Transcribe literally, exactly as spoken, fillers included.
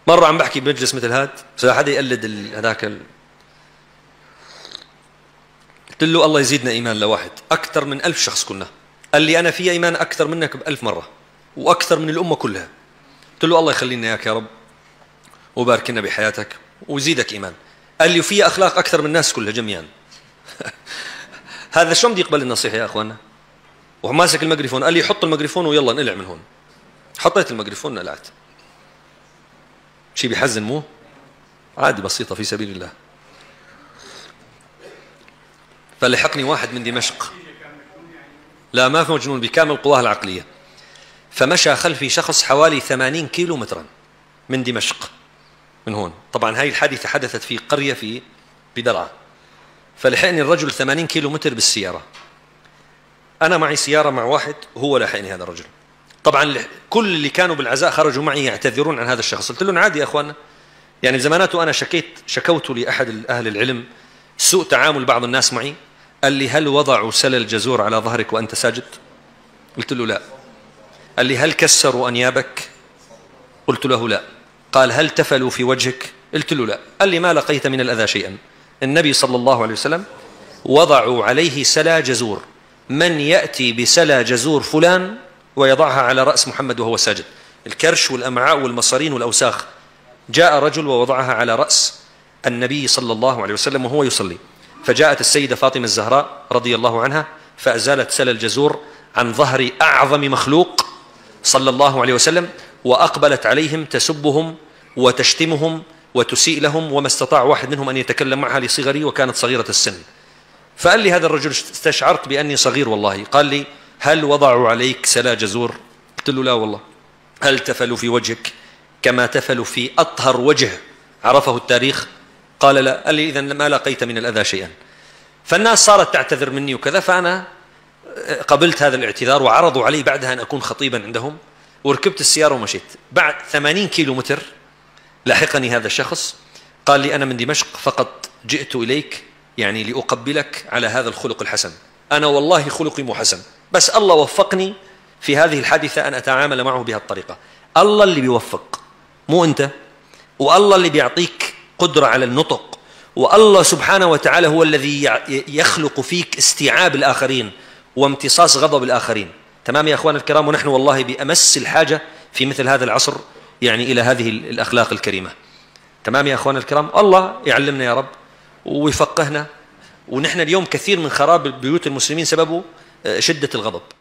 مرة عم بحكي بمجلس مثل هاد، حدا يقلد هذاك ال... قلت له الله يزيدنا إيمان لواحد، أكثر من ألف شخص كنا. قال لي أنا في إيمان أكثر منك بألف مرة وأكثر من الأمة كلها. قلت له الله يخلينا إياك يا رب وبارك لنا بحياتك ويزيدك إيمان. قال لي وفي أخلاق أكثر من الناس كلها جميعا. هذا شو بدي يقبل النصيحة يا أخوانا؟ وماسك الميكروفون قال لي حط الميكروفون ويلا نقلع من هون. حطيت الميكروفون نقلعت. شيء بيحزن مو؟ عادي بسيطة في سبيل الله. فلحقني واحد من دمشق، لا ما في مجنون، بكامل قواه العقلية، فمشى خلفي شخص حوالي ثمانين كيلو مترا من دمشق من هون. طبعا هاي الحادثة حدثت في قرية في بدرعا. فلحقني الرجل ثمانين كيلو متر بالسيارة. أنا معي سيارة مع واحد، هو لحقني هذا الرجل. طبعا كل اللي كانوا بالعزاء خرجوا معي يعتذرون عن هذا الشخص. قلت لهم عادي يا أخواننا، يعني زماناته أنا شكيت شكوت لأحد أهل العلم سوء تعامل بعض الناس معي. قال لي هل وضعوا سلل جزور على ظهرك وأنت ساجد؟ قلت له لا. قال لي هل كسروا أنيابك؟ قلت له لا. قال هل تفلوا في وجهك؟ قلت له لا. قال لي ما لقيت من الأذى شيئا. النبي صلى الله عليه وسلم وضعوا عليه سلا جزور، من يأتي بسلا جزور فلان ويضعها على رأس محمد وهو ساجد، الكرش والأمعاء والمصارين والأوساخ. جاء رجل ووضعها على رأس النبي صلى الله عليه وسلم وهو يصلي، فجاءت السيدة فاطمة الزهراء رضي الله عنها فأزالت سلا الجزور عن ظهر أعظم مخلوق صلى الله عليه وسلم، وأقبلت عليهم تسبهم وتشتمهم وتسيء لهم، وما استطاع واحد منهم أن يتكلم معها لصغري وكانت صغيرة السن. فقال لي هذا الرجل استشعرت بأني صغير والله. قال لي هل وضعوا عليك سلا جزور؟ قلت له لا والله. هل تفلوا في وجهك كما تفلوا في أطهر وجه عرفه التاريخ؟ قال لا. قال لي إذن ما لقيت من الأذى شيئا. فالناس صارت تعتذر مني وكذا، فأنا قبلت هذا الاعتذار، وعرضوا علي بعدها أن أكون خطيبا عندهم، وركبت السيارة ومشيت. بعد ثمانين كيلو متر لاحقني هذا الشخص قال لي أنا من دمشق فقط جئت إليك يعني لأقبلك على هذا الخلق الحسن. أنا والله خلقي مو حسن، بس الله وفقني في هذه الحادثة أن أتعامل معه بهذه الطريقة. الله اللي بيوفق مو أنت، والله اللي بيعطيك قدرة على النطق، والله سبحانه وتعالى هو الذي يخلق فيك استيعاب الآخرين وامتصاص غضب الآخرين. تمام يا أخوان الكرام؟ ونحن والله بأمس الحاجة في مثل هذا العصر يعني إلى هذه الأخلاق الكريمة. تمام يا أخوان الكرام؟ الله يعلمنا يا رب ويفقهنا. ونحن اليوم كثير من خراب بيوت المسلمين سببه شدة الغضب.